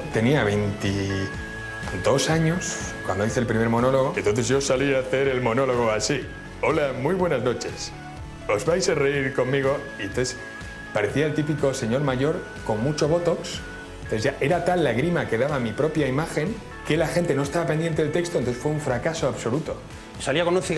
tenía 22 años cuando hice el primer monólogo. Entonces yo salí a hacer el monólogo así. Hola, muy buenas noches. Os vais a reír conmigo. Y entonces parecía el típico señor mayor con mucho botox. Entonces ya era tal la grima que daba mi propia imagen que la gente no estaba pendiente del texto, entonces fue un fracaso absoluto. Salía con un